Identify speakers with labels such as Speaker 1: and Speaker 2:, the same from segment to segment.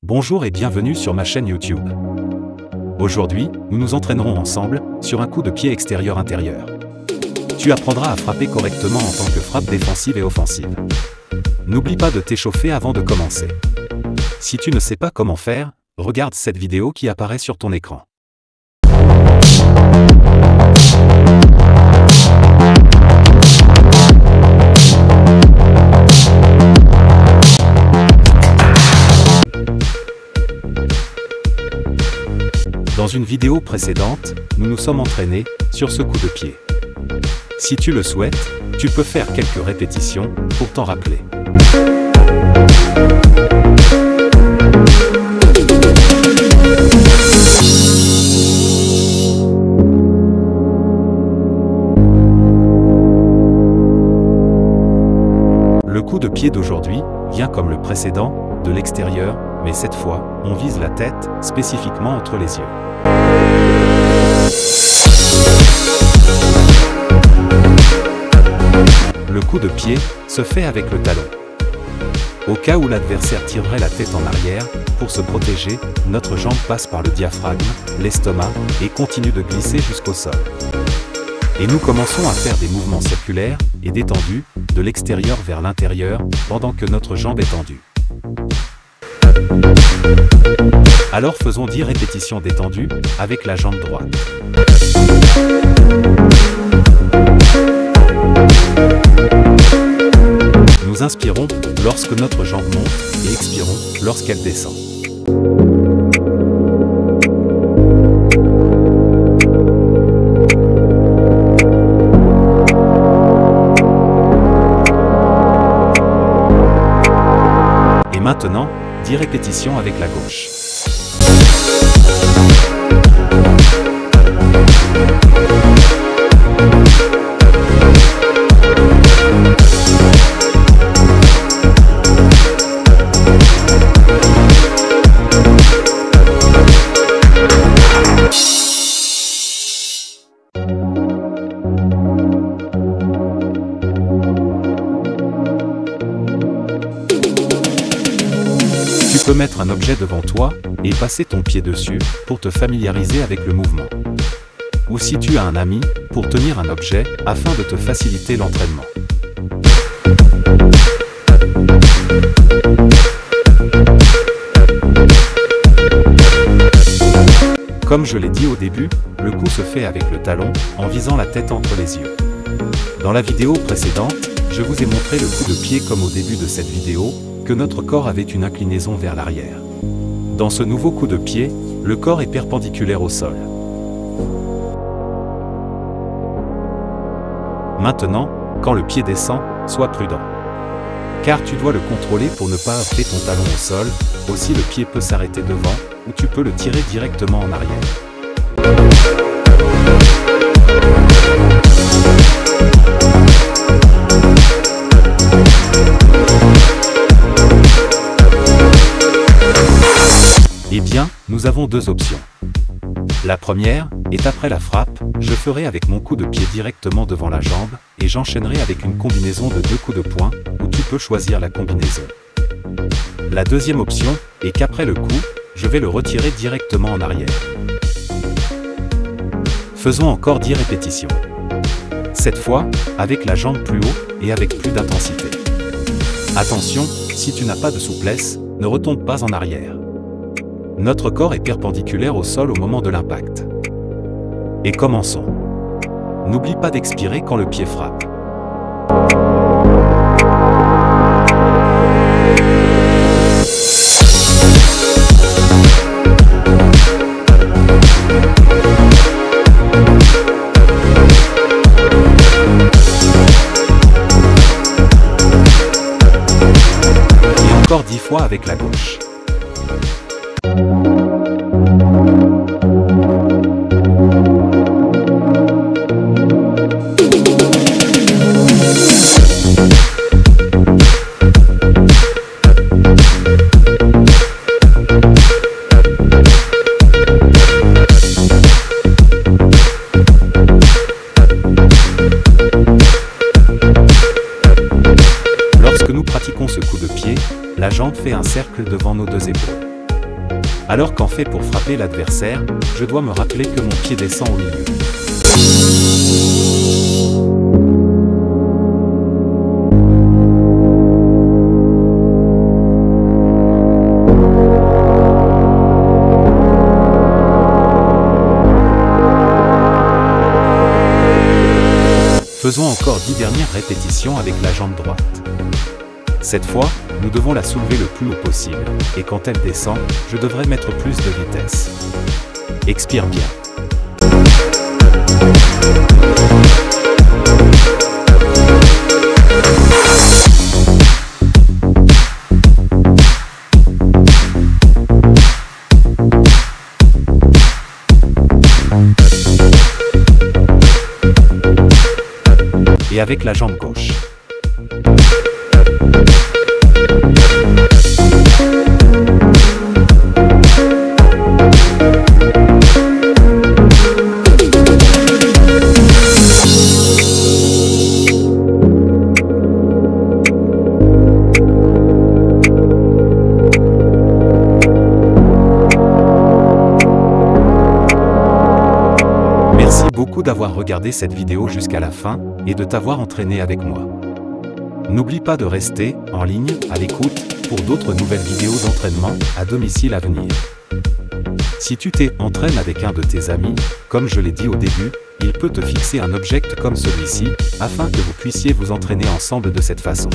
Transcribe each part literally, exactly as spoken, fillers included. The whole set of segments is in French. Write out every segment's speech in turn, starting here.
Speaker 1: Bonjour et bienvenue sur ma chaîne YouTube. Aujourd'hui, nous nous entraînerons ensemble sur un coup de pied extérieur-intérieur. Tu apprendras à frapper correctement en tant que frappe défensive et offensive. N'oublie pas de t'échauffer avant de commencer. Si tu ne sais pas comment faire, regarde cette vidéo qui apparaît sur ton écran. Dans une vidéo précédente, nous nous sommes entraînés sur ce coup de pied. Si tu le souhaites, tu peux faire quelques répétitions pour t'en rappeler. Le coup de pied d'aujourd'hui vient comme le précédent, de l'extérieur, mais cette fois, on vise la tête, spécifiquement entre les yeux. Le coup de pied se fait avec le talon. Au cas où l'adversaire tirerait la tête en arrière, pour se protéger, notre jambe passe par le diaphragme, l'estomac, et continue de glisser jusqu'au sol. Et nous commençons à faire des mouvements circulaires et détendus, de l'extérieur vers l'intérieur, pendant que notre jambe est tendue. Alors faisons dix répétitions détendues, avec la jambe droite. Nous inspirons lorsque notre jambe monte et expirons lorsqu'elle descend. Et maintenant, dix répétitions avec la gauche. Tu peux mettre un objet devant toi et passer ton pied dessus pour te familiariser avec le mouvement. Ou si tu as un ami, pour tenir un objet afin de te faciliter l'entraînement. Comme je l'ai dit au début, le coup se fait avec le talon en visant la tête entre les yeux. Dans la vidéo précédente, je vous ai montré le coup de pied comme au début de cette vidéo, que notre corps avait une inclinaison vers l'arrière. Dans ce nouveau coup de pied, le corps est perpendiculaire au sol. Maintenant, quand le pied descend, sois prudent. Car tu dois le contrôler pour ne pas heurter ton talon au sol, aussi le pied peut s'arrêter devant, ou tu peux le tirer directement en arrière. Eh bien, nous avons deux options. La première est après la frappe, je ferai avec mon coup de pied directement devant la jambe, et j'enchaînerai avec une combinaison de deux coups de poing, où tu peux choisir la combinaison. La deuxième option est qu'après le coup, je vais le retirer directement en arrière. Faisons encore dix répétitions. Cette fois, avec la jambe plus haut et avec plus d'intensité. Attention, si tu n'as pas de souplesse, ne retombe pas en arrière. Notre corps est perpendiculaire au sol au moment de l'impact. Et commençons. N'oublie pas d'expirer quand le pied frappe. Et encore dix fois avec la gauche. Lorsque nous pratiquons ce coup de pied, la jambe fait un cercle devant nos deux épaules. Alors qu'en fait pour frapper l'adversaire, je dois me rappeler que mon pied descend au milieu. Faisons encore dix dernières répétitions avec la jambe droite. Cette fois, nous devons la soulever le plus haut possible, et quand elle descend, je devrais mettre plus de vitesse. Expire bien. Et avec la jambe gauche. Merci beaucoup d'avoir regardé cette vidéo jusqu'à la fin et de t'avoir entraîné avec moi. N'oublie pas de rester en ligne à l'écoute pour d'autres nouvelles vidéos d'entraînement à domicile à venir. Si tu t'entraînes avec un de tes amis, comme je l'ai dit au début, il peut te fixer un object comme celui-ci, afin que vous puissiez vous entraîner ensemble de cette façon.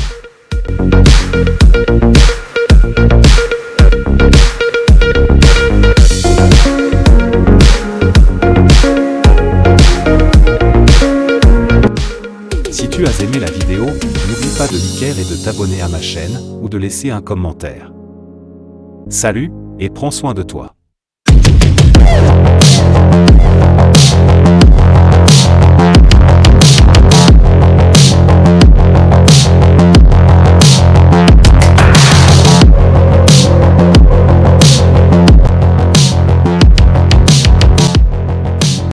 Speaker 1: Si tu as aimé la vidéo, n'oublie pas de liker et de t'abonner à ma chaîne, ou de laisser un commentaire. Salut, et prends soin de toi.